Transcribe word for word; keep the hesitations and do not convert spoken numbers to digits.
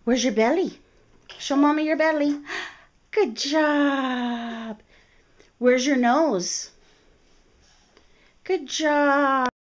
Where's your belly? Show Mommy your belly. Good job. Where's your nose? Good job.